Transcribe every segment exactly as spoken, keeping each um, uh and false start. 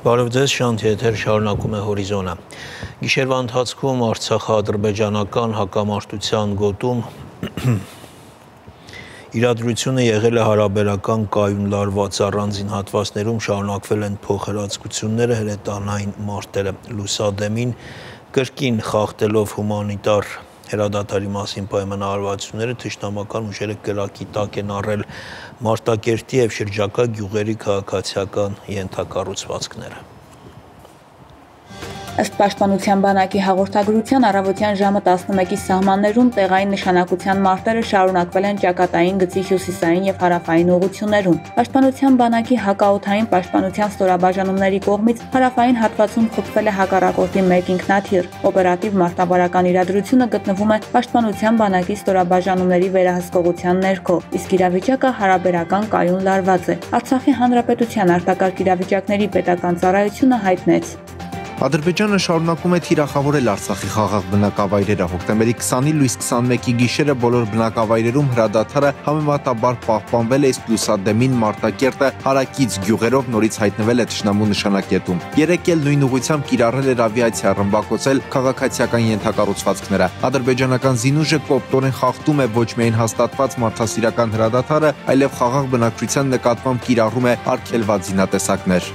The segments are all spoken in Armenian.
Բարև ձեզ, Շանթ եթեր շարունակում է հորիզոնը։ Գիշերվա ընթացքում արցախա-ադրբեջանական հակամարտության գոտում իրադրությունը եղել է հարաբերական կայուն լարված առանձին հատվածներում շարունակվել են փոխհրաձգությունները, հրետանային մարտերը, լուսադեմին կրկին խախտելով հումանիտար հրադադարի մասին պայմանավորվածությունները, թշնամական ուժերը կրակի տակ են առել Մարտակերտի և շրջակա գյուղերի քաղաքացիական ենթակառուցվածքները։ Ըստ Պաշտպանության բանակի հաղորդագրության առավոտյան ժամը տասնմեկի սահմաններում տեղային նշանակության մարտերը շարունակվել են ճակատային գծի հյուսիսային և հարավային ուղղություններում։ Պաշտպանության բանակի հակաօդային պաշտպանության ստորաբաժանումների կողմից հարավային հատվածում խփվել է հակառակորդի մեկ ինքնաթիռ։ Օպերատիվ մարտավարական իրադրությունը գտնվում է Պաշտպանության բանակի ստորաբաժանումների վերահսկողության ներքո, իսկ իրավիճակը հարաբերական կայուն լարված է։ Արցախի հանրապետության արտակարգ իրավիճակների պետական ծառայությունը հայտնեց. Ադրբեջանը շարունակում է թիրախավորել Արցախի խաղաղ բնակավայրերը։ Հոկտեմբերի քսանին լույս քսանմեկի գիշերը բոլոր բնակավայրերում հրադադարը համեմատաբար պահպանվել է, իսկ լուսադեմին Մարտակերտը հարակից գյուղերով նորից հայտնվել է թշնամու նշանակետում։ Երեկ էլ նույն ուղղությամբ կիրառել էր ավիացիա, ռմբակոծել քաղաքացիական ենթակառուցվածքները։ Ադրբեջանական զինուժը կոպտորեն խախտում է ոչ միայն հաստատված մարդասիրական հրադադարը, այլև խաղաղ բնակչության նկատմամբ կիրառում է արգելված զինատեսակներ։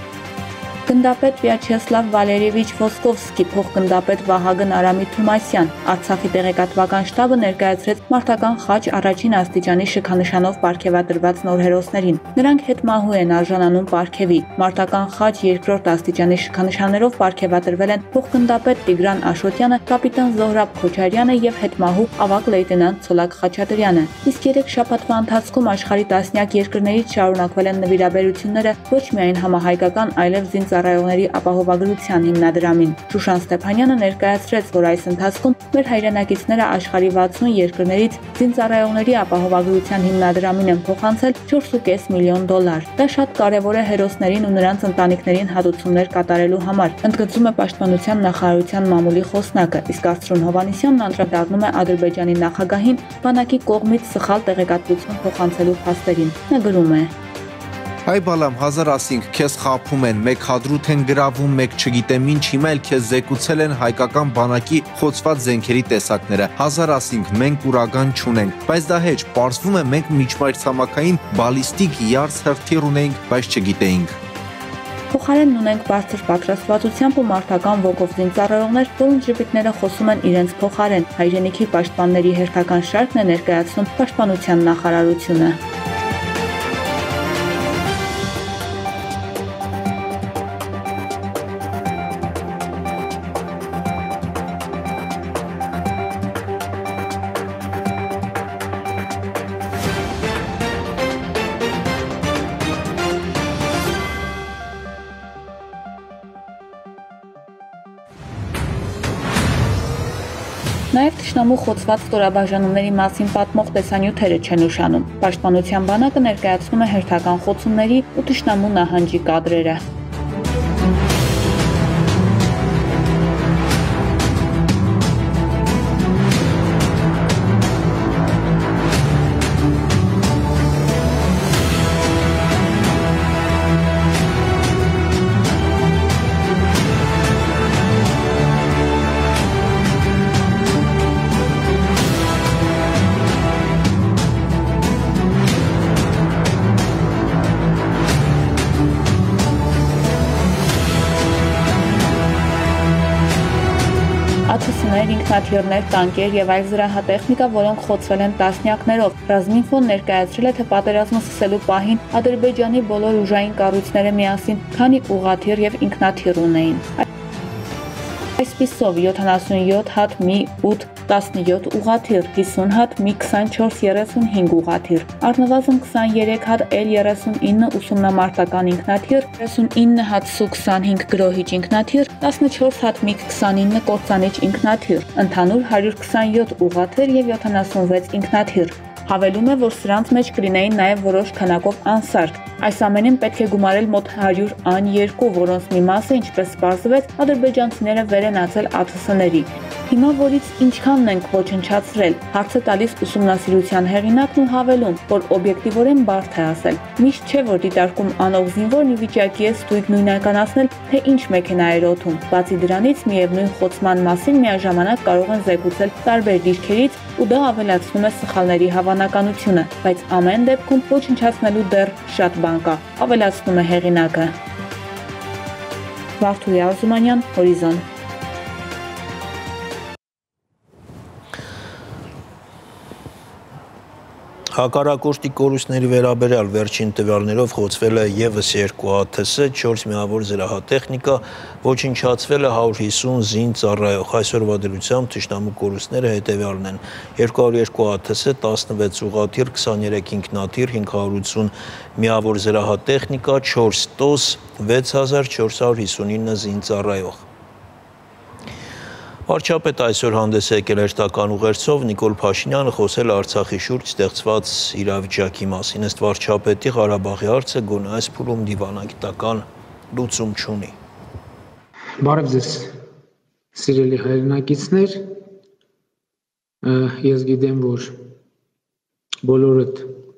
Գնդապետ Վյաչեսլավ Վալերիևիչ Ոսկովսկի, փոխգնդապետ Վահագն Արամի Թումասյան, Արցախի տեղեկատվական շտաբը ներկայացրեց մարտական խաչ առաջին աստիճանի շքանշանով պարգևատրված նոր հերոսներին։ Նրանք հետմահու են արժանանում պարգևի։ Մարտական խաչ երկրորդ աստիճանի շքանշաններով պարգևատրվել են փոխգնդապետ Տիգրան Աշոտյանը, կապիտան Զոհրաբ Քոչարյանը և հետմահու ավագ լեյտենանտ Ցոլակ Խաչատրյանը։ Իսկ երեք շաբաթվա ընթացքում աշխարհի տասնյակ երկրներից շարունակվել են նվիրաբերությունները ոչ միայն համահայկական, այլև զինծառայողների ապահովագրության հիմնադրամին։ Շուշան Ստեփանյանը ներկայացրեց, որ այս ընթացքում մեր հայրենակիցները աշխարհի վաթսուն երկրներից զինծառայողների ապահովագրության հիմնադրամին են փոխանցել չորս ու կես միլիոն դոլար։ Դա շատ կարևոր է հերոսներին ու նրանց ընտանիքներին հատուցումներ կատարելու համար, ընդգծում է Պաշտպանության նախարարության մամուլի խոսնակը, իսկ Արծրուն Հովհաննիսյանն անդրադառնում է Ադրբեջանի նախագահին բանակի կողմից սխալ տեղեկատվություն փոխանցելու փաստերին։ Նա գրում է. Այ բալամ, հազար ասինք, քեզ խաբում են, մեկ հադրութ են գրավում, մեկ չգիտեմ ինչ, հիմա էլ քեզ զեկուցել են հայկական բանակի խոցված զենքերի տեսակները։ Հազար ասինք, մենք ուրագան չունենք, բայց դա հեչ, պարզվում է մենք միջմայրցամաքային բալիստիկ յարս հրթիռ ունեինք, բայց չգիտեինք։ Փոխարենն ունենք բարձր պատրաստվածությամբ ու մարտական ոգով զինծառայողներ, որոնց ժպիտները խոսում են իրենց փոխարեն։ Հայրենիքի պաշտպանների հերթական շարքն է ներկայացնում Պաշտպանության նախարարությունը։ Նաև թշնամու խոցված ստորաբաժանումների մասին պատմող տեսանյութերը չեն ուշանում։ Պաշտպանության բանակը ներկայացնում է հերթական խոցումների ու թշնամու նահանջի կադրերը։ աթսներ, ինքնաթիռներ, տանկեր և այլ զրահատեխնիկա, որոնք խոցվել են տասնյակներով։ Ռազմինֆոն ներկայացրել է, թե պատերազմը սկսելու պահին Ադրբեջանի բոլոր ուժային կառույցները միասին քանի ուղղաթիռ և ինքնաթիռ ունեին։ Այսպիսով յոթանասունյոթ հատ մի ութ տասնյոթ ուղղաթիռ, հիսուն հատ մի քսանչորս երեսունհինգ ուղղաթիռ, առնվազն քսաներեք հատ էլ երեսունինը ուսումնամարտական ինքնաթիռ, երեսունինը հատ սու քսանհինգ գրոհիչ ինքնաթիռ, տասնչորս հատ միգ քսանինը կործանիչ ինքնաթիռ, ընդհանուր հարյուր քսանյոթ ուղղաթիռ և յոթանասունվեց ինքնաթիռ։ Հավելում է, որ սրանց մեջ կլինեին նաև որոշ քանակով անսարք։ Այս ամենին պետք է գումարել մոտ հարյուր ան երկու, որոնց մի մասը, ինչպես պարզվեց, ադրբեջանցիները վեր են ածել աթսների։ Հիմա որից ինչքանն ենք ոչնչացրել, հարցը տալիս ուսումնասիրության հեղինակն ու հավելում, որ օբյեկտիվորեն բարդ է ասել։ Միշտ չէ, որ դիտարկում անող զինվորն ի վիճակի է ստույգ նույնականացնել, թե ինչ մեքենա էր օդում։ Բացի դրանից, միևնույն խոցման մասին միաժամանակ կարող են զեկուցել տարբեր դիրքերից ու դա ավելացնում է սխալների հավանականությունը, բայց ամեն դեպքում ոչնչացնելու դեռ շատ բան կա, ավելացնում է հեղինակը։ Վարդուհի Արզումանյան, Հորիզոն։ Հակառակորդի կորուստների վերաբերյալ վերջին տվյալներով խոցվել է ևս երկու Ա Թ Ս, չորս միավոր զրահատեխնիկա, ոչնչացվել է հարյուր հիսուն զին ծառայող։ Այսօրվա դրությամբ թշնամու կորուստները հետևյալն են՝ երկու հարյուր երկու Ա Թ Ս, տասնվեց ուղղաթիռ, քսաներեք ինքնաթիռ, հինգ հարյուր ութսուն միավոր զրահատեխնիկա, չորս տոս, վեց հազար չորս հարյուր հիսունինը զին ծառայող։ Վարչապետը այսօր հանդես է եկել հերթական ուղերձով, Նիկոլ Փաշինյանը խոսել է Արցախի շուրջ ստեղծված իրավիճակի մասին։ Ըստ վարչապետի, Ղարաբաղի հարցը գոնե այս փուլում դիվանագիտական լուծում չունի։ Բարև ձեզ, սիրելի հայրենակիցներ, ես գիտեմ, որ բոլորդ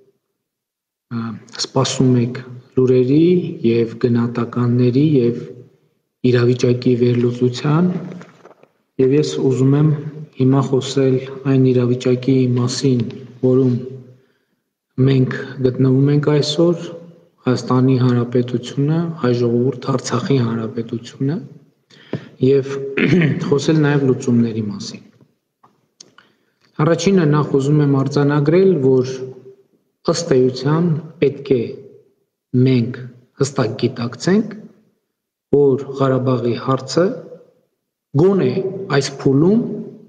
սպասում եք լուրերի և գնահատականների և իրավիճակի վերլուծության, և ես ուզում եմ հիմա խոսել այն իրավիճակի մասին, որում մենք գտնվում ենք այսօր, Հայաստանի Հանրապետությունը, հայ ժողովուրդ Արցախի Հանրապետությունը և խոսել նաև լուծումների մասին։ Առաջինը նախ ուզում եմ արձանագրել, որ ըստ էության պետք է մենք հստակ գիտակցենք, որ Ղարաբաղի հարցը գոնե այս փուլում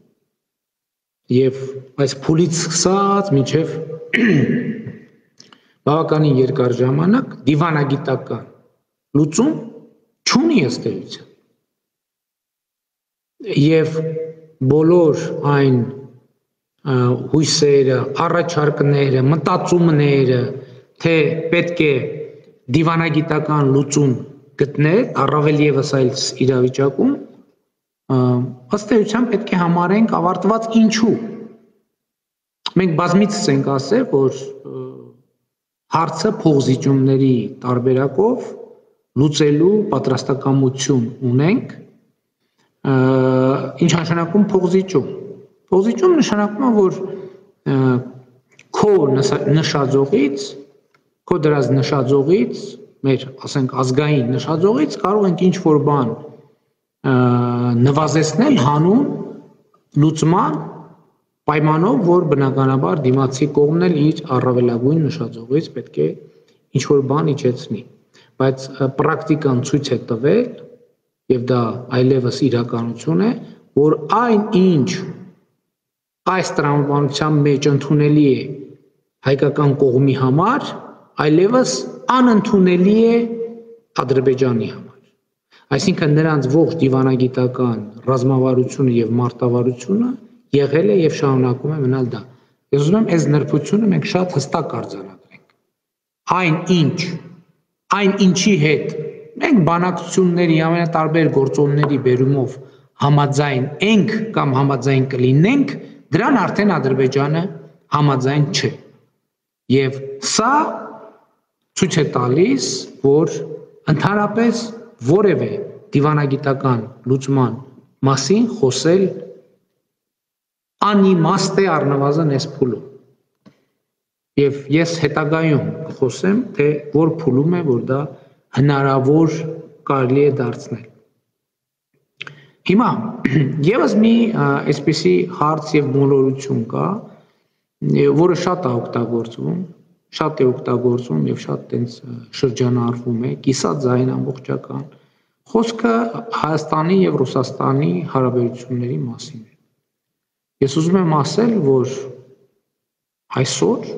և այս փուլից սկսած մինչև բավականին երկար ժամանակ դիվանագիտական լուծում չունի ըստ էության։ Եվ բոլոր այն հույսերը, առաջարկները, մտածումները, թե պետք է դիվանագիտական լուծում գտնել, առավել ևս այս իրավիճակում, ըստ էության պետք է համարենք ավարտված ինչու։ Մենք բազմիցս ենք ասել, որ հարցը փոխզիջումների տարբերակով լուծելու պատրաստակամություն ունենք, ինչ նշանակում փոխզիջում։ Փոխզիջում նշանակում է, որ քո նշաձողից, քո դրած նշաձողից, մեր ասենք ազգային նշաձողից կարող ենք ինչ-որ բան նվազեցնել հանուն լուծման պայմանով, որ բնականաբար դիմացի կողմն էլ իր առավելագույն նշաձողից պետք է ինչ-որ բան իջեցնի, բայց պրակտիկան ցույց է տվել, և դա այլևս իրականություն է, որ այն ինչ այս տրամաբանության մեջ ընդունելի է հայկական կողմի համար, այլևս անընդունելի է Ադրբեջանի համար։ Այսինքն նրանց ողջ դիվանագիտական ռազմավարությունը և մարտավարությունը եղել է և շարունակում է մնալ դա։ Ես ուզում եմ այս նրբությունը մենք շատ հստակ արձանագրենք։ Այն ինչ, այն ինչի հետ մենք բանակցությունների ամենատարբեր գործոնների բերումով համաձայն ենք կամ համաձայն կլինենք, դրան արդեն Ադրբեջանը համաձայն չէ։ Եվ սա ցույց է տալիս, որ ընդհանրապես որևէ դիվանագիտական լուծման մասին խոսել անիմաստ է առնվազն այս փուլում։ Եվ ես հետագայում խոսեմ, թե որ փուլում է, որ դա հնարավոր կարելի է դարձնել։ Հիմա ևս մի այսպիսի հարց և մոլորություն կա, որը շատ է օգտագործվում, շատ է օգտագործվում և շատ տենց շրջանառվում է, կիսատ ձայն ամբողջական, խոսքը Հայաստանի և Ռուսաստանի հարաբերությունների մասին է։ Ես ուզում եմ ասել, որ այսօր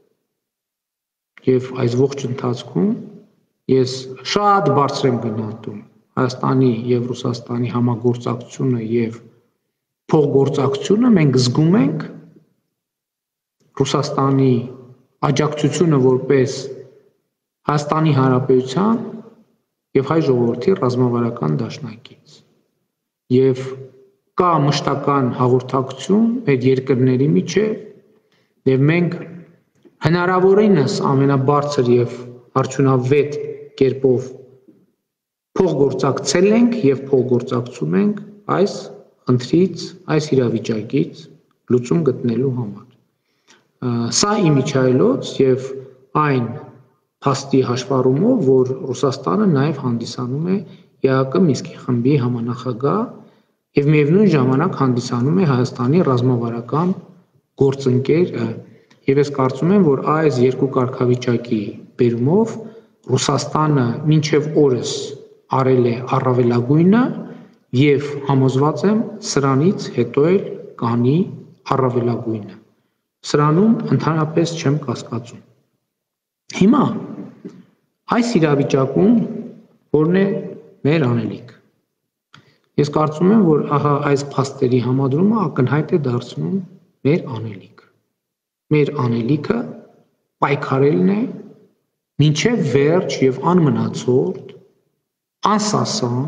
և այս ողջ ընթացքում ես շատ բարձր եմ գնահատում Հայաստանի և Ռուսաստանի համագործակցությունը և փոխգործակցությունը, մենք զգում ենք Ռուսաստանի աջակցությունը որպես Հայաստանի Հանրապետության և հայ ժողովրդի ռազմավարական դաշնակից։ Եվ կա մշտական հաղորդակցություն մեր երկրների միջև եւ մենք հնարավորինս ամենաբարձր եւ արդյունավետ կերպով փոխգործակցել ենք եւ փոխգործակցում ենք այս խնդրից, այս իրավիճակից լուծում գտնելու համար։ Սա իմիջայլոց եւ այն փաստի հաշվառումով, որ Ռուսաստանը նաեւ հանդիսանում է ԵԱԿ Մինսկի խմբի համանախագահ եւ միևնույն ժամանակ հանդիսանում է Հայաստանի ռազմավարական գործընկեր եւ ես կարծում եմ, որ այս երկու կարգավիճակի բերումով Ռուսաստանը մինչեւ օրս արել է առավելագույնը եւ համոզված եմ սրանից հետո էլ կանի առավելագույնը։ Սրանում ընդհանրապես չեմ կասկածում։ Հիմա այս իրավիճակում որն է մեր անելիք։ Ես կարծում եմ, որ ահա այս փաստերի համադրումը ակնհայտ է դարձնում մեր անելիք։ Մեր անելիքը պայքարելն է մինչև վերջ եւ անմնացորդ, անսասան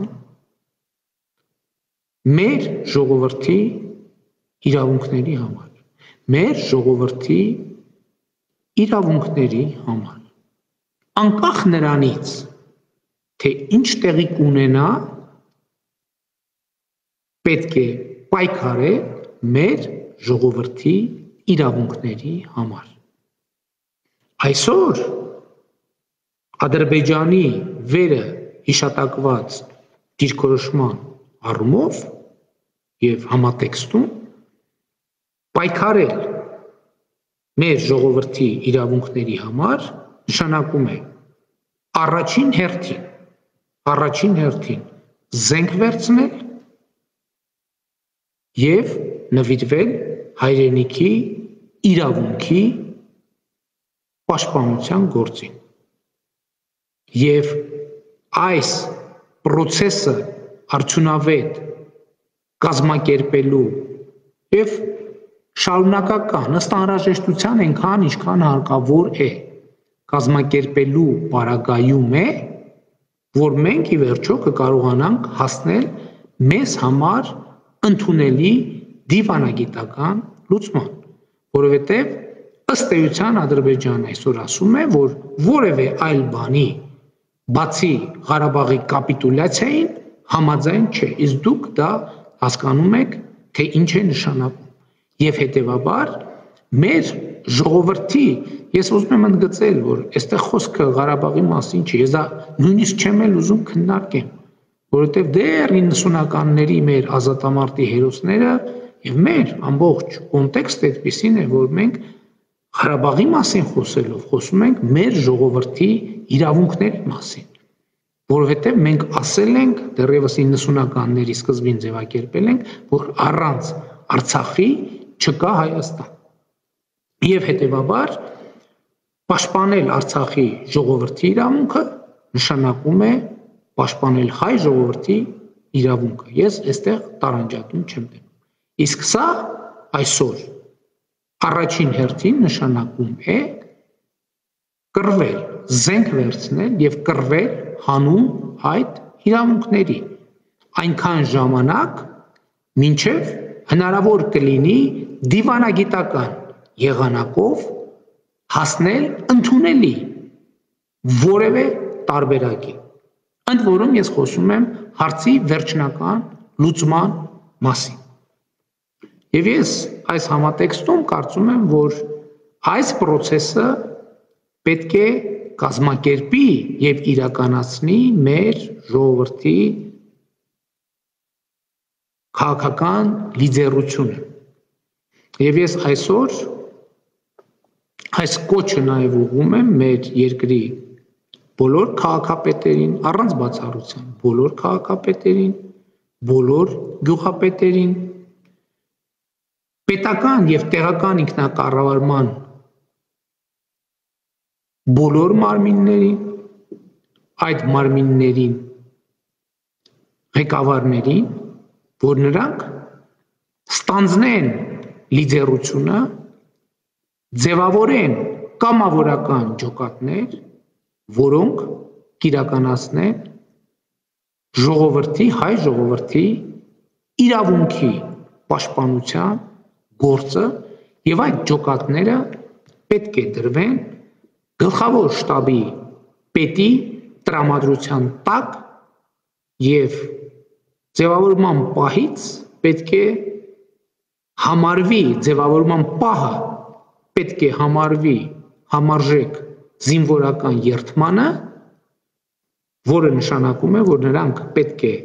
մեր ժողովրդի իրավունքների համար, մեր ժողովրդի իրավունքների համար, անկախ նրանից, թե ինչ տեղի կունենա, պետք է պայքարել մեր ժողովրդի իրավունքների համար։ Այսօր Ադրբեջանի վերը հիշատակված դիրքորոշման առումով եւ համատեքստում պայքարել մեր ժողովրդի իրավունքների համար նշանակում է առաջին հերթին, առաջին հերթին զենք վերցնել եւ նվիրվել հայրենիքի իրավունքի պաշտպանության գործին։ Եվ այս process-ը արդյունավետ կազմակերպելու եւ շարունակական ըստ անհրաժեշտության այնքան ինչքան հարկավոր է կազմակերպելու պարագայում է, որ մենք ի վերջո կկարողանանք հասնել մեզ համար ընդունելի դիվանագիտական լուծման, որովհետեւ ըստ էության Ադրբեջանը այսօր ասում է, որ որևէ այլ բանի բացի Ղարաբաղի կապիտուլյացիային համաձայն չէ, իսկ դուք դա հասկանում եք, թե ինչ է նշանակում։ Եվ հետևաբար մեր ժողովրդի, ես ուզում եմ ընդգծել, որ այստեղ խոսքը Ղարաբաղի մասին չի, ես դա նույնիսկ չեմ էլ ուզում քննարկեմ, որովհետև դեռ իննսունականների մեր ազատամարտի հերոսները եւ մեր ամբողջ կոնտեքստը այդպիսին է, որ մենք Ղարաբաղի մասին խոսելով խոսում ենք մեր ժողովրդի իրավունքների մասին, որովհետև մենք ասել ենք դեռևս իննսունականների սկզբին ձևակերպել ենք, որ առանց Արցախի չկա Հայաստան։ Եվ հետևաբար պաշտպանել Արցախի ժողովրդի իրավունքը նշանակում է պաշտպանել հայ ժողովրդի իրավունքը։ Ես այստեղ տարանջատում չեմ տենում։ Իսկ սա այսօր առաջին հերթին նշանակում է կռվել, զենք վերցնել եւ կռվել հանուն այդ իրավունքների։ Այնքան ժամանակ, մինչև հնարավոր կլինի դիվանագիտական եղանակով հասնել ընդունելի որևէ տարբերակի։ Ընդ որում ես խոսում եմ հարցի վերջնական լուծման մասին։ Եվ ես այս համատեքստում կարծում եմ, որ այս process-ը պետք է կազմակերպի եւ իրականացնի մեր ժողովրդի քաղաքական լիդերությունը։ Եվ ես այսօր այս կոչը նաև ուղղում եմ մեր երկրի բոլոր քաղաքապետերին, առանց բացառության, բոլոր քաղաքապետերին, բոլոր գյուղապետերին, պետական եւ տեղական ինքնակառավարման բոլոր մարմիններին, այդ մարմիններին ղեկավարներին, որ նրանք ստանձնեն լիդերությունը, ձևավորեն կամավորական ջոկատներ, որոնք կիրականացնեն ժողովրդի, հայ ժողովրդի իրավունքի պաշտպանության գործը եւ այդ ջոկատները պետք է դրվեն գլխավոր շտաբի պետի տրամադրության տակ եւ ձևավորման պահից պետք է համարվի ձևավորման պահը պետք է համարվի համարժեք զինվորական երթմանը, որը նշանակում է, որ նրանք պետք է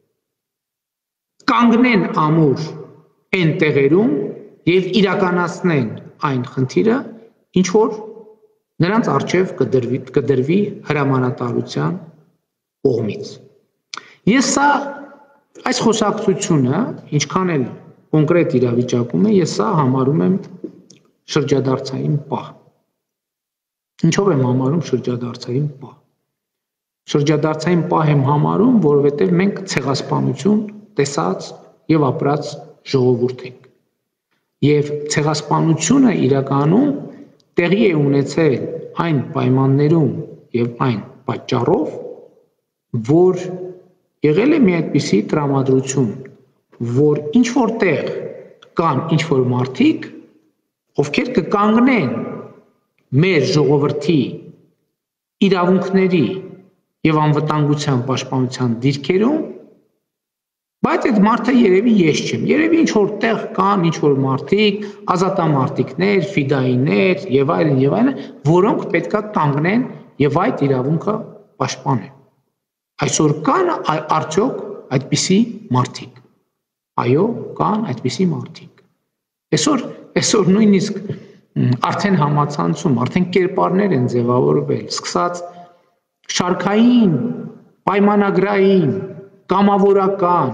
կանգնեն ամուր այն տեղերում եւ իրականացնեն այն խնդիրը, ինչ որ նրանց առջև կդրվի, կդրվի հրամանատարության կողմից։ Ես սա այս խոսակցությունը, ինչքան էլ կոնկրետ իրավիճակում է, ես սա համարում եմ շրջադարձային պահ։ Ինչով եմ համարում շրջադարձային պահ։ Շրջադարձային պահ եմ համարում, որովհետև մենք ցեղասպանություն տեսած եւ ապրած ժողովուրդ ենք։ Եվ ցեղասպանությունը իրականում տեղի է ունեցել այն պայմաններում եւ այն պատճառով, որ եղել է մի այդպիսի տրամադրություն, որ ինչ որտեղ կան ինչ որ մարդիկ, ովքեր կկանգնեն մեր ժողովրդի իրավունքների եւ անվտանգության պաշտպանության դիրքերում, բայց այդ մարդը երևի ես չեմ, երևի ինչ որ տեղ կան ինչ որ մարդիկ, ազատամարտիկներ, ֆիդայիներ եւ այլն եւ այլն, որոնք պետքա կանգնեն եւ այդ իրավունքը պաշտպանեն։ Այսօր կան արդյոք այդպիսի մարդիկ։ Այո, կան այդպիսի մարդիկ։ Այսօր, այսօր նույնիսկ արդեն համացանցում, արդեն կերպարներ են ձևավորվել, սկսած շարքային, պայմանագրային, կամավորական,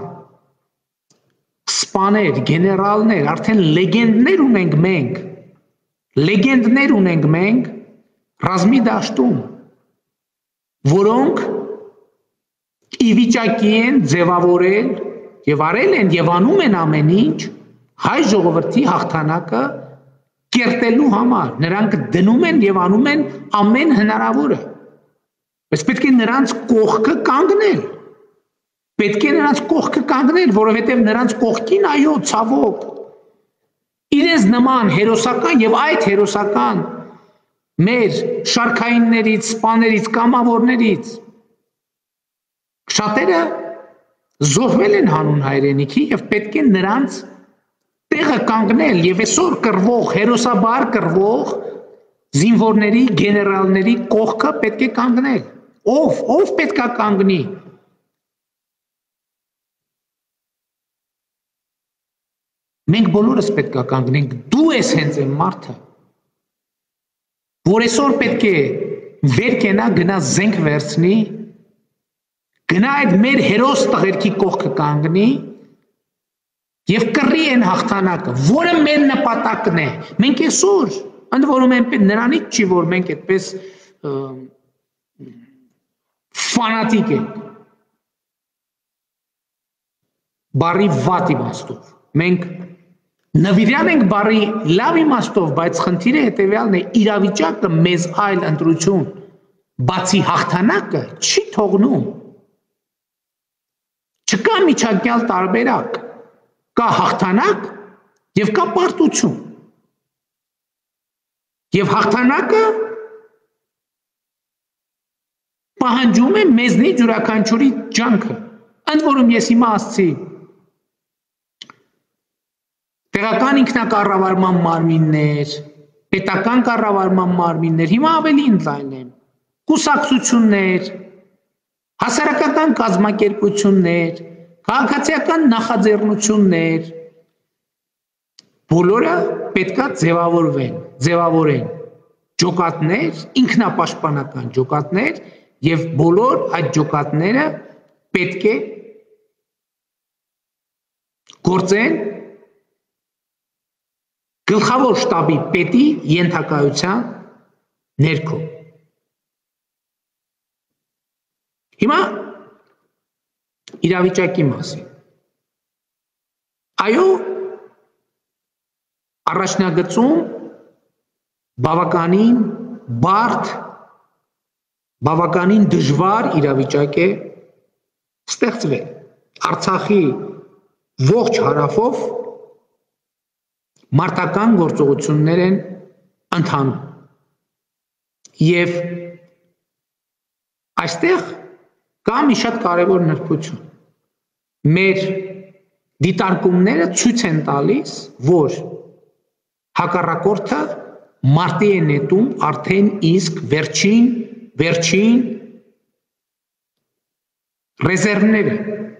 սպաներ, գեներալներ, արդեն լեգենդներ ունենք մենք, լեգենդներ ունենք մենք ռազմի դաշտում, որոնք ի վիճակի են ձևավորել եւ արել են եւ անում են ամեն ինչ հայ ժողովրդի հաղթանակը կերտելու համար, նրանք դնում են եւ անում են ամեն հնարավորը։ Բայց պետք է նրանց կողքը կանգնել։ Պետք է նրանց կողքը կանգնել, որովհետև նրանց կողքին, այո, ցավոք, իրենց նման հերոսական եւ այդ հերոսական մեր շարքայիններից, սպաներից, կամավորներից շատերը զոհվել են հանուն հայրենիքի եւ պետք է նրանց տեղը կանգնել եւ այսօր կռվող, հերոսաբար կռվող զինվորների, գեներալների կողքը պետք է կանգնել։ Ով, ով պետք է կանգնի։ Մենք բոլորս պետք է կանգնենք, դու ես հենց այն մարդը, որ այսօր պետք է վեր կենա, գնա զենք վերցնի, գնա այդ մեր հերոս տղերքի կողքը կանգնի եւ կռի են հաղթանակը, որը մեր նպատակն է։ Մենք այսօր, ընդ որում նրանից չի, որ մենք այդպես ֆանատիկ ենք, բարի վատ իմաստով, մենք նվիրյալ ենք բարի լավ իմաստով, բայց խնդիրը հետևյալն է, իրավիճակը մեզ այլ ընտրություն, բացի հաղթանակը չի թողնում։ Չկա միջանկյալ տարբերակ, կա հաղթանակ եւ կա պարտություն։ Եվ հաղթանակը պահանջում է մեզնից յուրաքանչյուրի ջանքը։ Ընդ որում ես հիմա ասացի տեղական ինքնակառավարման մարմիններ, պետական կառավարման մարմիններ, հիմա ավելի ընդլայնեմ, կուսակցություններ, հասարակական կազմակերպություններ, քաղաքացիական նախաձեռնություններ, բոլորը պետքա ձևավորվեն, ձևավորեն ջոկատներ, ինքնապաշտպանական ջոկատներ եւ բոլոր այդ ջոկատները պետք է գործեն գլխավոր շտաբի պետի ենթակայության ներքո։ Հիմա իրավիճակի մասին։ Այո, առաջնագծում բավականին բարդ, բավականին դժվար իրավիճակ է ստեղծվել։ Արցախի ողջ հարավով մարտական գործողություններ են ընթանում եւ այստեղ կա մի շատ կարևոր նրբություն մեր դիտարկումները ցույց են տալիս որ հակառակորդը մարտի է նետում արդեն իսկ վերջին վերջին ռեզերվները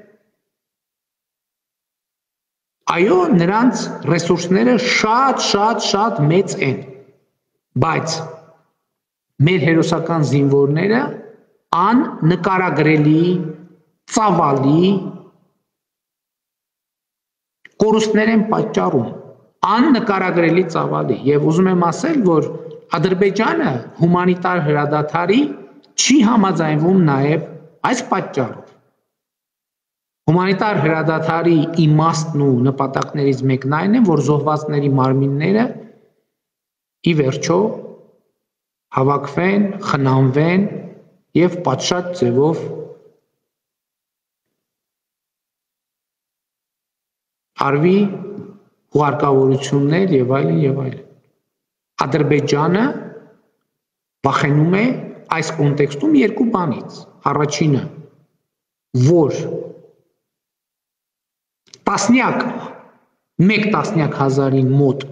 այո նրանց ռեսուրսները շատ շատ շատ մեծ են բայց մեր հերոսական զինվորները աննկարագրելի ծավալի կորուստներ են պատճառում աննկարագրելի ծավալի եւ ուզում եմ ասել որ Ադրբեջանը հումանիտար հրադադարի չի համաձայնվում նաեւ այս պատճառով հումանիտար հրադադարի իմաստն ու նպատակներից մեկն այն է որ զոհվածների մարմինները ի վերջո հավաքվեն խնամվեն եւ պատշաճ ձևով արվի հուարկավորություններ եւ այլն եւ այլն Ադրբեջանը վախենում է այս կոնտեքստում երկու բանից առաջինը որ տասնյակ մեկ տասնյակ հազարին մոտ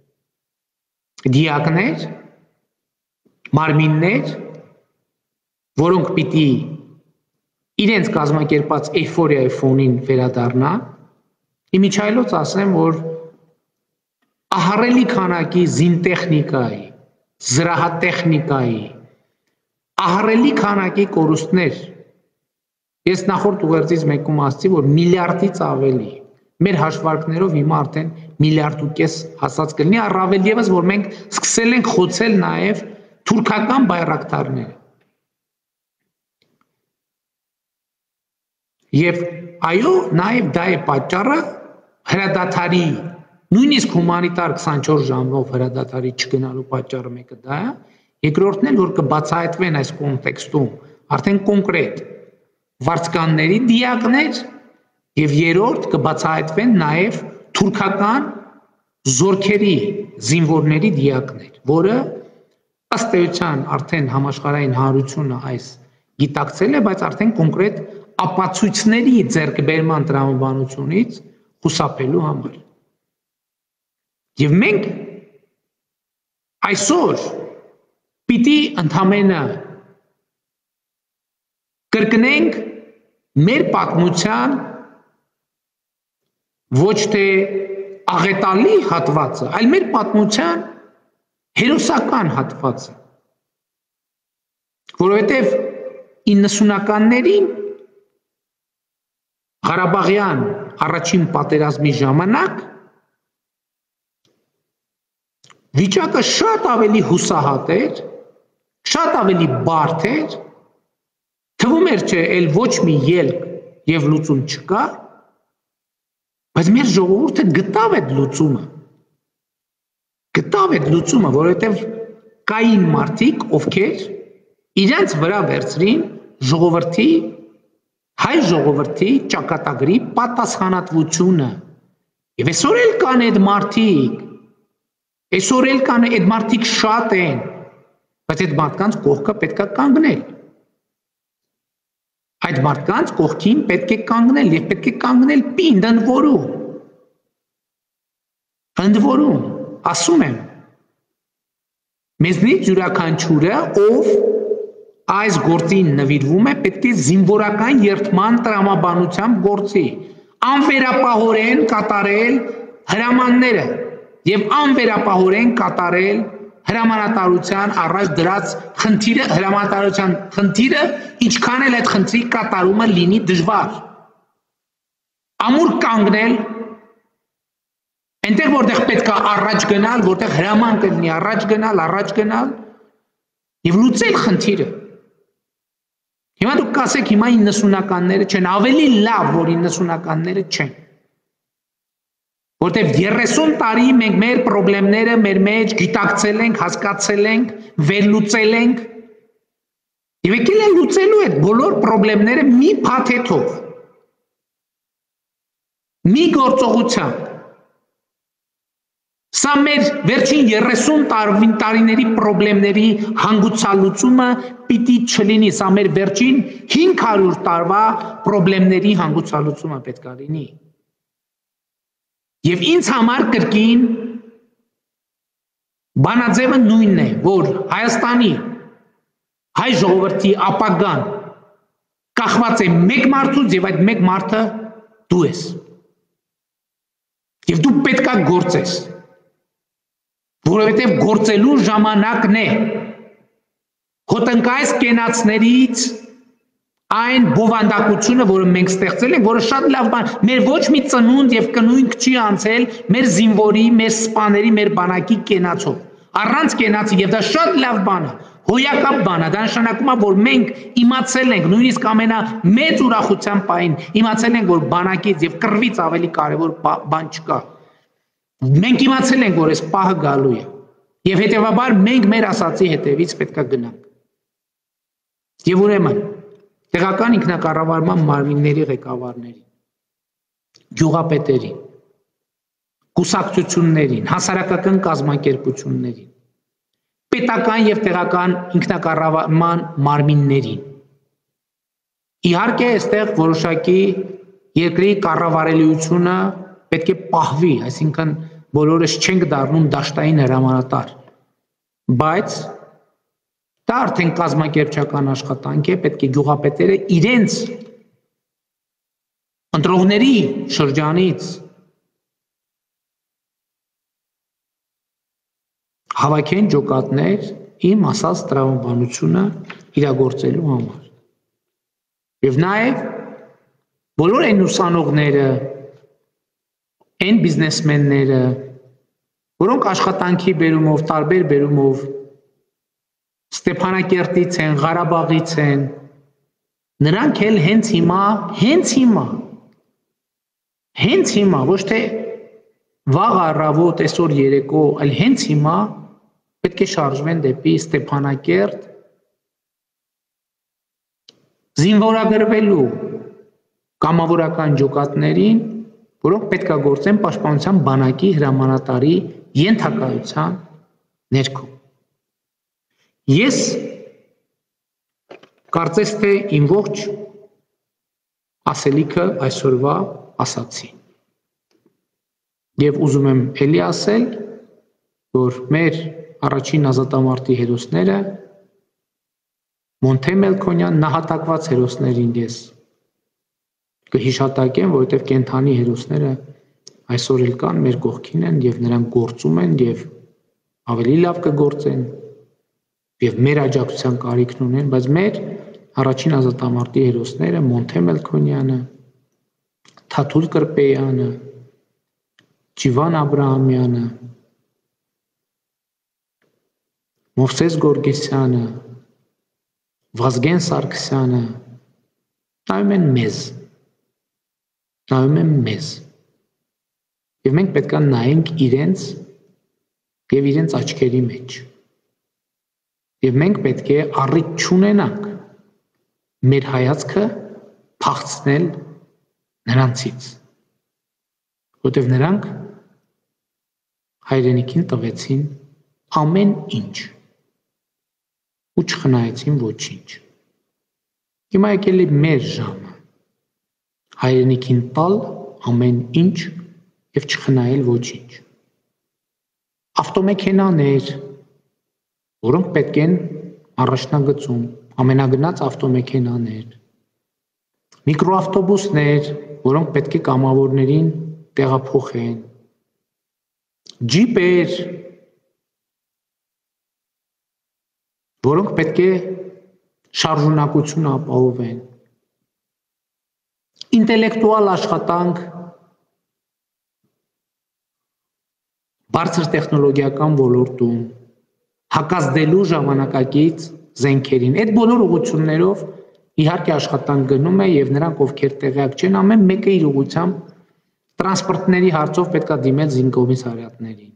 դիակներ մարմիններ որոնք պիտի իրենց կազմակերպած էյֆորիայի ֆոնին վերադառնան իմիջայլոց ասեմ որ ահռելի քանակի զինտեխնիկայի զրահատեխնիկայի ահռելի քանակի կորուստներ ես նախորդ ուղերձից մեկում ասացի որ միլիարդից ավելի մեր հաշվարկներով հիմա արդեն միլիարդ ու կես հասած կլինի առավել եւս որ մենք սկսել ենք խոցել նաեւ թուրքական բայրակտարները Եվ այո, նաև դա է պատճառը հրադադարի, նույնիսկ հումանիտար քսանչորս ժամով հրադադարի չգնալու պատճառը մեկը դա է, երկրորդն էլ որ կբացահայտվեն այս կոնտեքստում արդեն կոնկրետ վարձկանների դիակներ եւ երրորդ կբացահայտվեն նաև թուրքական զորքերի զինվորների դիակներ, որը ըստ էության արդեն համաշխարհային հանրությունը այս գիտակցել է, բայց արդեն կոնկրետ ապացույցների ձեռքբերման տրամաբանությունից խուսափելու համար։ Եվ մենք այսօր պիտի ընդամենը կրկնենք մեր պատմության ոչ թե աղետալի հատվածը, այլ մեր պատմության հերոսական հատվածը, որովհետև իննսունականներին Ղարաբաղյան առաջին պատերազմի ժամանակ վիճակը շատ ավելի հուսահատ էր, շատ ավելի բարդ էր, թվում էր չէ, էլ ոչ մի ելք եւ լուծում չկա, բայց մեր ժողովուրդը գտավ այդ լուծումը, գտավ այդ լուծումը, որովհետեւ կային մարդիկ, ովքեր իրենց վրա վերցրին ժողովրդի հայ ժողովրդի ճակատագրի պատասխանատվությունը եւ այսօր էլ կան այդ մարդիկ այսօր էլ կան այդ մարդիկ շատ են բայց այդ մարդկանց կողքը պետք է կանգնել այդ մարդկանց կողքին պետք է կանգնել եւ պետք է կանգնել պինդ ընդ որում ընդ որում ասում եմ մեզնից յուրաքանչյուրը ով այս գործին նվիրվում է պետք է զինվորական երթման տրամաբանությամբ գործի անվերապահորեն կատարել հրամանները եւ անվերապահորեն կատարել հրամանատարության առաջ դրած խնդիրը հրամանատարության խնդիրը ինչքան էլ այդ խնդրի կատարումը լինի դժվար ամուր կանգնել այնտեղ որտեղ պետք է առաջ գնալ որտեղ հրաման կլինի առաջ գնալ առաջ գնալ եւ լուծել խնդիրը Հիմա դուք կասեք հիմա իննսունականները չեն, ավելի լավ, որ իննսունականները չեն։ Որտեւ երեսուն տարի մենք մեր խնդիրները մեր մեջ գիտակցել ենք, հասկացել ենք, վերլուծել ենք եւ եկել է լուծելու այդ բոլոր խնդիրները մի փաթեթով։ մի գործողությամբ Սա մեր վերջին երեսուն տարիների պրոբլեմների հանգուցալուծումը պիտի չլինի, սա մեր վերջին հինգ հարյուր տարվա պրոբլեմների հանգուցալուծումը պետք է լինի։ Եվ ինձ համար կրկին բանաձևը նույնն է, որ Հայաստանի հայ ժողովրդի ապագան կախված է մեկ մարդուց եւ այդ մեկ մարդը դու ես։ Եվ դու պետք է գործես։ Որովհետև գործելու ժամանակն է հոտնկայս կենացներից այն բովանդակությունը, որը մենք ստեղծել ենք, որը շատ լավ բան, մեր ոչ մի ծնունդ եւ կնույնք չի անցել մեր զինվորի, մեր սպաների, մեր բանակի կենացով։ Առանց կենացի եւ դա շատ լավ բան է, հոյակապ բան է, դա նշանակում է, որ մենք իմացել ենք, նույնիսկ ամենամեծ ուրախության պահին, իմացել ենք, որ բանակից եւ կռվից ավելի կարեւոր բան չկա։ Մենք իմացել ենք, որ այս պահը գալու է, եւ հետեւաբար մենք մեր ասացի հետևից պետք է գնանք։ Եվ ուրեմն, տեղական ինքնակառավարման մարմինների ղեկավարներին, գյուղապետերին, կուսակցություններին, հասարակական կազմակերպություններին, պետական եւ տեղական ինքնակառավարման մարմիններին։ Իհարկե, այստեղ որոշակի երկրի կառավարելիությունը պետք է պահվի, այսինքն բոլորս չենք դառնում դաշտային հրամանատար, բայց դա արդեն կազմակերպչական աշխատանք է, պետք է գյուղապետերը իրենց ընտրողների շրջանից հավաքեն ջոկատներ իմ ասած տրամաբանությունը իրագործելու համար։ Եվ նաև բոլոր այն ուսանողները, այն բիզնեսմենները, որոնք աշխատանքի բերումով, տարբեր բերումով Ստեփանակերտից են, Ղարաբաղից են, նրանք էլ հենց հիմա, հենց հիմա, հենց հիմա, ոչ թե վաղ առավոտ, այսօր երեկո, այլ հենց հիմա պետք է շարժվեն դեպի Ստեփանակերտ զինվորագրվելու կամավորական ջոկատներին, որոնք պետք է գործեն պաշտպանության բանակի հրամանատարի ենթակայության ներքո։ Ես կարծես թե իմ ողջ ասելիքը այսօրվա ասացի։ Եվ ուզում եմ ելի ասել, որ մեր առաջին ազատամարտի հերոսները Մոնթե Մելքոնյան նահատակված հերոսներին ես կհիշատակեմ, որովհետև կենթանի հերոսները այսօր էլ կան մեր կողքին են եւ նրանք գործում են եւ ավելի լավ կգործեն եւ մեր աջակցության կարիքն ունեն, բայց մեր առաջին ազատամարտի հերոսները Մոնթե Մելքոնյանը, Թաթուլ Կրպեյանը, Ջիվան Աբրահամյանը, Մովսես Գորգեսյանը, Վազգեն Սարգսյանը նայում են մեզ, նայում են մեզ եւ մենք պետք է նայենք իրենց եւ իրենց աչքերի մեջ եւ մենք պետք է առիթ չունենանք մեր հայացքը փախցնել նրանցից, որտեղ նրանք հայրենիքին տվեցին ամեն ինչ ու չխնայեցին ոչինչ։ Հիմա եկել է մեր ժամը հայրենիքին տալ ամեն ինչ եւ չխնայել ոչինչ։ Ավտոմեքենաներ, որոնք պետք են առաջնագծում, ամենագնաց ավտոմեքենաներ, միկրոավտոբուսներ, որոնք պետք է կամավորներին տեղափոխեն, ջիպեր, որոնք պետք է շարժունակություն ապահովեն, ինտելեկտուալ աշխատանք, բարձր տեխնոլոգիական ոլորտում, հակազդելու ժամանակակից զենքերին։ Այդ բոլոր ուղղություններով իհարկե աշխատանք գնում է եւ նրանք ովքեր տեղյակ չեն, ամեն մեկը իր ուղղությամբ տրանսպորտների հարցով պետք է դիմել զինկոմիսարիատներին։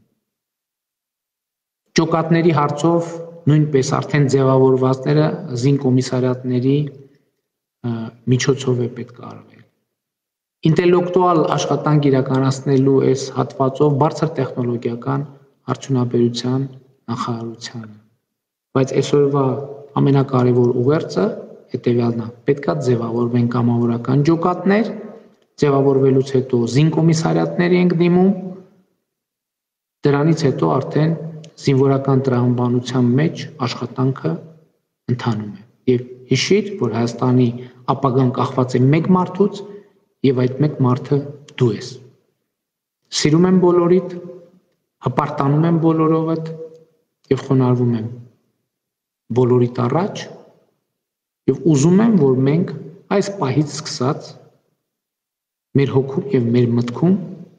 Ջոկատների հարցով նույնպես արդեն ձևավորվածները զինկոմիսարիատների միջոցով է պետք է արվել։ ինտելեկտուալ աշխատանք իրականացնելու այս հատվածով բարձր տեխնոլոգիական արդյունաբերության նախարարությանը։ Բայց այսօրվա ամենակարևոր ուղերձը հետևյալն է. պետքա ձևավորվեն կամավորական ջոկատներ, ձևավորվելուց հետո զինկոմիսարիատների ենք դիմում, դրանից հետո արդեն զինվորական տրամաբանության մեջ աշխատանքը ընթանում է։ Եվ հիշիր, որ Հայաստանի ապագան կախված է մեկ մարդուց, եւ այդ մեկ մարդը դու ես։ Սիրում եմ բոլորիդ, հպարտանում եմ բոլորովդ եւ խոնարհվում եմ բոլորիդ առաջ եւ ուզում եմ, որ մենք այս պահից սկսած մեր հոգում եւ մեր մտքում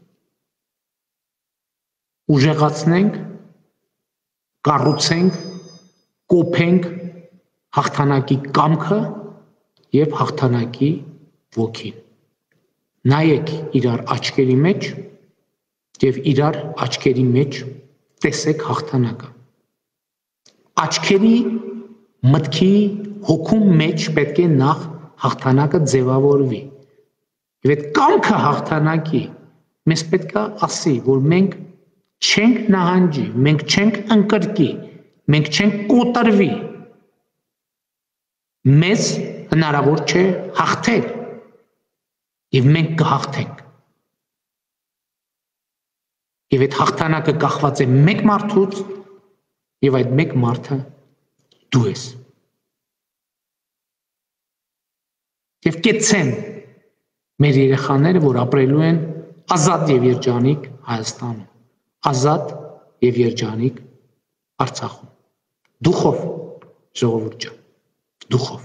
ուժեղացնենք, կառուցենք, կոփենք հաղթանակի կամքը եւ հաղթանակի ոգին։ Նայեք իրար աչքերի մեջ եւ իրար աչքերի մեջ տեսեք հաղթանակը։ Աչքերի, մտքի, հոգու մեջ պետք է նախ հաղթանակը ձևավորվի։ Եվ այդ կամքը հաղթանակի մեզ պետք է ասի, որ մենք չենք նահանջի, մենք չենք ընկրկի, մենք չենք կոտրվի։ Մեզ հնարավոր չէ հաղթել եւ մենք կհաղթենք։ Եվ այդ հաղթանակը կախված է մեկ մարդուց եւ այդ մեկ մարդը դու ես։ Եվ կեցցեն մեր երեխաները, որ ապրելու են ազատ եւ երջանիկ Հայաստանում, ազատ եւ երջանիկ Արցախում։ Դուխով, ժողովուրդ ջան, դուխով։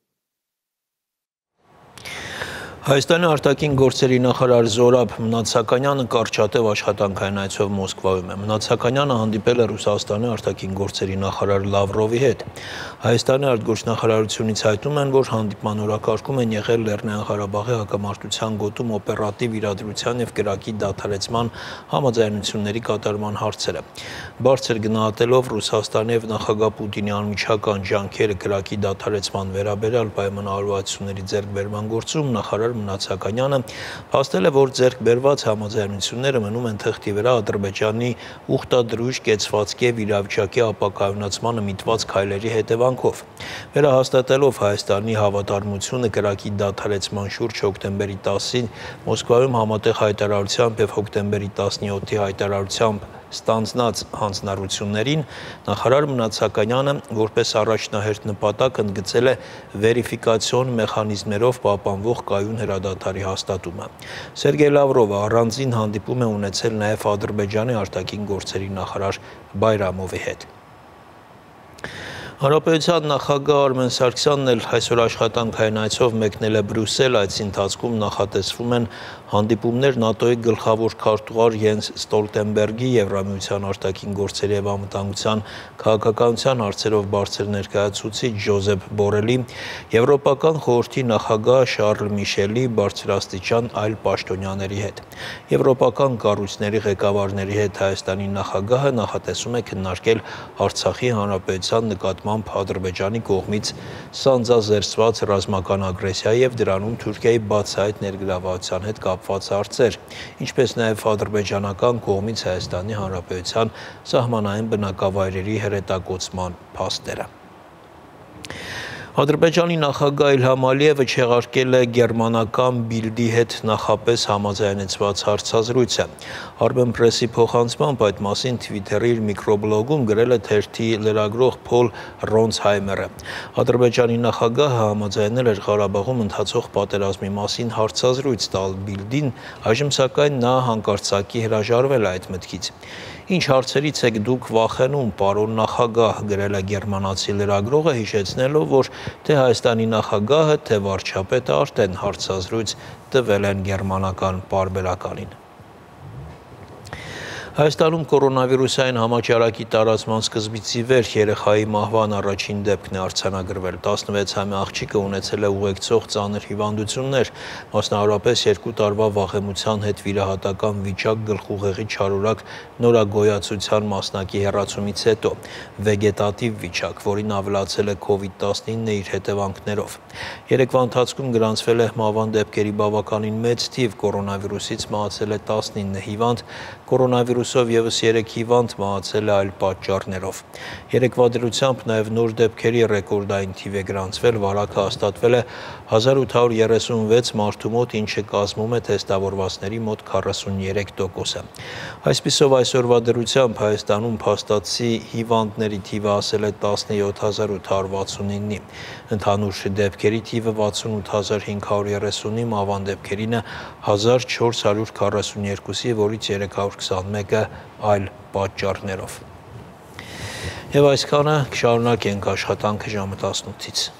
Հայաստանի արտաքին գործերի նախարար Զորաբ Մնացականյանը կարճատև աշխատանքային այցով Մոսկվայում է։ Մնացականյանը հանդիպել է Ռուսաստանի արտաքին գործերի նախարար Լավրովի հետ։ Հայաստանի արտգործնախարարությունից հայտնում են, որ հանդիպման օրակարգում են եղել Լեռնային Ղարաբաղի հակամարտության գոտում օպերատիվ իրադրության եւ կրակի դադարեցման համաձայնությունների կատարման հարցերը։ Բարձր գնահատելով Ռուսաստանի եւ նախագահ Պուտինի անմիջական ջանքերը կրակի դադարեցման վերաբերյալ պայմանավորվածությունների ձեռքբերման գործում նախարար Մնացականյանը փաստել է, որ ձեռք բերված համաձայնությունները մնում են թղթի վրա Ադրբեջանի ուխտադրույժ կեցվածքի եւ իրավիճակի ապակայունացմանը միտված քայլերի հետևանքով։ Վերահաստատելով Հայաստանի հավատարմությունը կրակի դադարեցման շուրջ հոկտեմբերի տասին Մոսկվայում համատեղ հայտարարությամբ եւ հոկտեմբերի տասնյոթի հայտարարությամբ ստանձնած հանձնառություններին նախարար Մնացականյանը որպես առաջնահերթ նպատակ ընդգծել է վերիֆիկացիոն մեխանիզմերով պահպանվող կայուն հրադադարի հաստատումը։ Սերգեյ Լավրովը առանձին հանդիպում է ունեցել նաև Ադրբեջանի արտաքին գործերի նախարար Բայրամովի հետ։ Հանրապետության նախագահ Արմեն Սարգսյանն էլ այսօր աշխատանքային այցով մեկնել է Բրյուսել, այցի ընթացքում նախատեսվում են հանդիպումներ ՆԱՏՕ-ի գլխավոր քարտուղար Յենս Ստոլտենբերգի, Եվրամիության արտաքին գործերի եւ անվտանգության քաղաքականության հարցերով բարձր ներկայացուցիչ Ջոզեփ Բորելի, Եվրոպական խորհրդի նախագահ Շարլ Միշելի, բարձրաստիճան այլ պաշտոնյաների հետ։ Եվրոպական կառույցների ղեկավարների հետ Հայաստանի նախագահը նախատեսում է քննարկել Արցախի հանրապետության նկատմամբ Ադրբեջանի կողմից սանձազերծված ռազմական ագրեսիա եւ դրանում Թուրքիայի բացահայտ ներգրավվածության հետ կապված հարցեր, ինչպես նաեւ ադրբեջանական կողմից Հայաստանի Հանրապետության սահմանային բնակավայրերի հրետակոծման փաստերը։ Ադրբեջանի նախագահ Իլհամ Ալիևը չեղարկել է գերմանական Բիլդի հետ նախապես համաձայնեցված հարցազրույցը։ Armenpress-ի փոխանցմամբ այդ մասին Twitter-ի իր միկրոբլոգում գրել է թերթի լրագրող Փոլ Ռոնցհայմերը։ Ադրբեջանի նախագահը համաձայնել էր Ղարաբաղում ընթացող պատերազմի մասին հարցազրույց տալ Բիլդին, այժմ սակայն նա հանկարծակի հրաժարվել է այդ մտքից։ Ինչ հարցերից եք դուք վախենում, պարոն նախագահ, գրել է գերմանացի լրագրողը, հիշեցնելով, որ թե Հայաստանի նախագահը, թե վարչապետը արդեն հարցազրույց տվել են գերմանական պարբերականին։ Հայաստանում կորոնավիրուսային համաճարակի տարածման սկզբից ի վեր երեխայի մահվան առաջին դեպքն է արձանագրվել։ տասնվեցամյա աղջիկը ունեցել է ուղեկցող ծանր հիվանդություններ, մասնավորապես երկու տարվա վաղեմության հետ վիրահատական վիճակ գլխուղեղի չարորակ նորագոյացության մասնակի հեռացումից հետո, վեգետատիվ վիճակ, որին ավելացել է քովիդ տասնինը իր հետևանքներով։ Երեկվա ընթացքում գրանցվել է մահվան դեպքերի բավականին մեծ թիվ, կորոնավիրուսից մահացել է տասնինը հիվանդ, կորոնավիրուսով ևս երեք հիվանդ մահացել է այլ պատճառներով։ Երեկվա դրությամբ նաև նոր դեպքերի ռեկորդային թիվ է գրանցվել, վարակը հաստատվել է հազար ութ հարյուր երեսունվեց մարդու մոտ, ինչը կազմում է թեստավորվածների մոտ քառասուներեք տոկոսը։ Այսպիսով այսօրվա դրությամբ Հայաստանում փաստացի հիվանդների թիվը հասել է տասնյոթ հազար ութ հարյուր վաթսունինի։ Ընդհանուր դեպքերի թիվը վաթսունութ հազար հինգ հարյուր երեսունի, մահվան դեպքերինը հազար չորս հարյուր քառասուներկուսի, որից երեք հարյուր քսանմեկը այլ պատճառներով։ Եվ այսքանը, կշարունակենք աշխատանքը ժամը տասնութից։